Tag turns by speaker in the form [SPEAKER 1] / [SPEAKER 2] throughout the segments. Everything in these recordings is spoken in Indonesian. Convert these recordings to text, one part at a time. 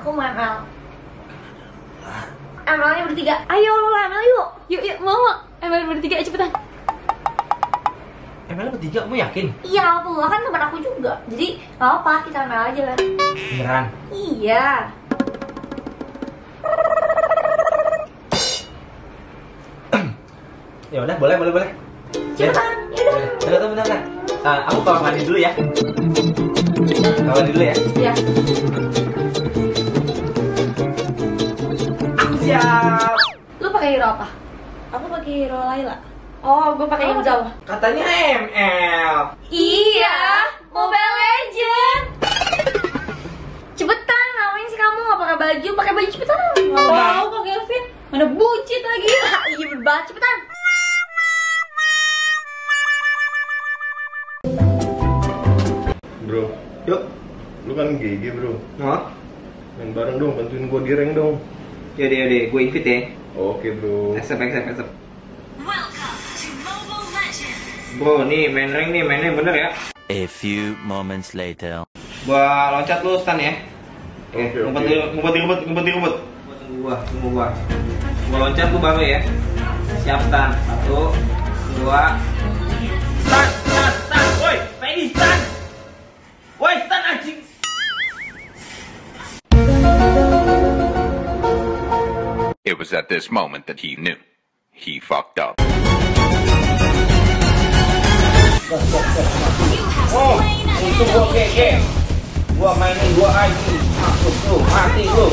[SPEAKER 1] Aku mau ML. ML-nya bertiga. Ayo lo ML yuk. Yuk mau ML bertiga cepetan.
[SPEAKER 2] ML bertiga, kamu yakin?
[SPEAKER 1] Iya, aku kan teman aku juga. Jadi nggak apa, kita ML aja kan.
[SPEAKER 2] Beneran?
[SPEAKER 1] Iya.
[SPEAKER 2] Ya udah, boleh.
[SPEAKER 1] Cepetan, yaudah.
[SPEAKER 2] Bentar. Aku kamar mandi dulu ya. Kamar mandi dulu ya.
[SPEAKER 1] Iya.
[SPEAKER 2] Aku siap.
[SPEAKER 1] Lu pakai hero apa? Aku pakai hero Layla. Oh, gue pakai Inzal.
[SPEAKER 2] Katanya ML.
[SPEAKER 1] Iya, Mobile Legend. Cepetan, ngapain sih kamu? Nggak pakai baju? Pakai baju cepetan. Nggak mau pakai outfit. Mana bucit lagi? Iya berbat, cepetan.
[SPEAKER 3] Bro,
[SPEAKER 2] Yuk.
[SPEAKER 3] lu kan GG bro.
[SPEAKER 2] Hah?
[SPEAKER 3] Main bareng dong, bantuin gua di rank dong.
[SPEAKER 2] Yaudah, gue invite ya.
[SPEAKER 3] Oke bro.
[SPEAKER 2] Accept. Bro, nih main rank nih, mainnya bener ya.
[SPEAKER 4] A few moments later.
[SPEAKER 2] Gua loncat lu stun ya.
[SPEAKER 3] Oke.
[SPEAKER 2] Ngumpet. Tunggu gua. Gua loncat lu baru ya. Siap stun. 1, 2. Stun. Woi, Fedi stun. Woi, stun anjing.
[SPEAKER 5] It was at this moment that he knew. He fucked up.
[SPEAKER 2] Oh, itu gua GG. Gua mainin 2 ID. Maksud lu, mati lu.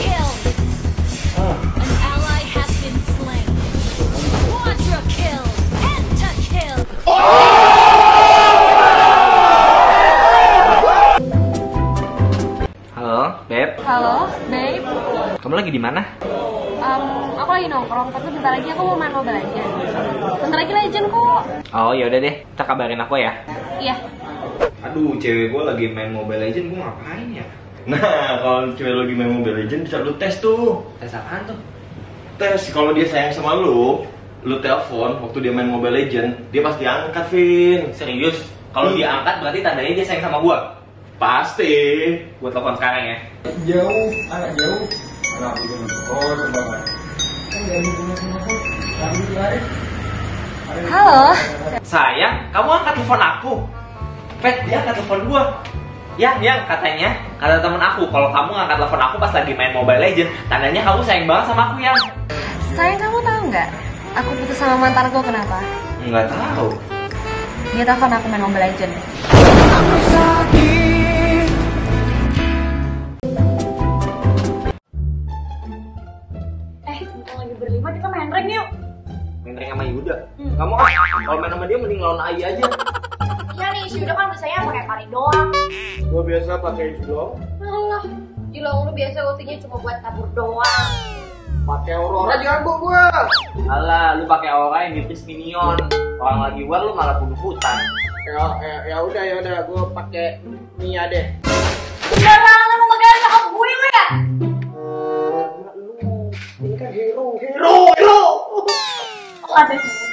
[SPEAKER 2] Halo, Beb.
[SPEAKER 1] Halo, babe.
[SPEAKER 2] Kamu lagi di mana?
[SPEAKER 1] Aku lagi nongkrong, tapi bentar lagi aku mau main Mobile Legend. Bentar lagi Legend kok.
[SPEAKER 2] Oh, ya udah deh. Kita kabarin aku ya.
[SPEAKER 1] Iya.
[SPEAKER 2] Aduh, cewek gua lagi main Mobile Legend, gua ngapain ya?
[SPEAKER 3] Nah, kalau cewek lu lagi main Mobile Legends bisa lu tes tuh.
[SPEAKER 2] Tes apaan tuh?
[SPEAKER 3] Tes kalau dia sayang sama lu telepon waktu dia main Mobile Legends, dia pasti angkat, Vin.
[SPEAKER 2] Serius? Kalau dia angkat berarti tandanya dia sayang sama gua.
[SPEAKER 3] Pasti.
[SPEAKER 2] Gua telepon sekarang ya.
[SPEAKER 6] Jauh, anak jauh. Anak itu oh sembarangan. Kan dari punya aku, kami lari.
[SPEAKER 1] Halo.
[SPEAKER 2] Sayang, kamu angkat telepon aku. Fet, dia angkat telepon gua. Yang katanya kata temen aku kalau kamu ngangkat telepon aku pas lagi main Mobile Legend, tandanya kamu sayang banget sama aku yang.
[SPEAKER 1] Sayang, kamu tahu nggak? Aku putus sama mantanku kenapa?
[SPEAKER 2] Nggak tahu.
[SPEAKER 1] Dia telepon aku main Mobile Legend. Mumpung lagi berlima kita main rank yuk.
[SPEAKER 2] Main rank sama Yuda. Kamu kan kalau main sama dia mending lawan Ai aja.
[SPEAKER 1] Iya nih, si Yuda kan biasanya pakai pari doang.
[SPEAKER 3] Gua biasa pakai itu doang.
[SPEAKER 1] Alah, Jilong lu biasa ultinya cuma buat tabur doang.
[SPEAKER 3] Pakai Aurora jago gua.
[SPEAKER 2] Alah, lu pakai aura yang di minion. Orang lagi war lu malah bunuh-bunuhan.
[SPEAKER 3] Ya udah, gua pakai Mia deh.
[SPEAKER 1] Sekarang lu mau pakai nyokap gue lu ya?
[SPEAKER 3] Ini kan hero.
[SPEAKER 1] Oh, ada.